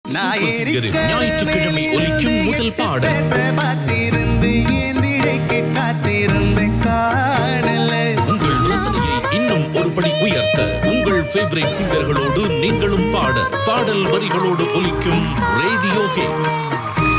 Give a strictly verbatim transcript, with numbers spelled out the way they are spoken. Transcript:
Super சிங்கரின் ஞாயிற்றுக்கிழமை ஒலிக்கும் முதல் பாடல். உங்கள் ரசனையை இன்னும் ஒருபடி உயர்த்த உங்கள் ஃபேவரட் சிங்கர்களோடு நீங்களும் பாட பாடல் வரிகளோடு ஒலிக்கும் ரேடியோ ஹிட்ஸ்.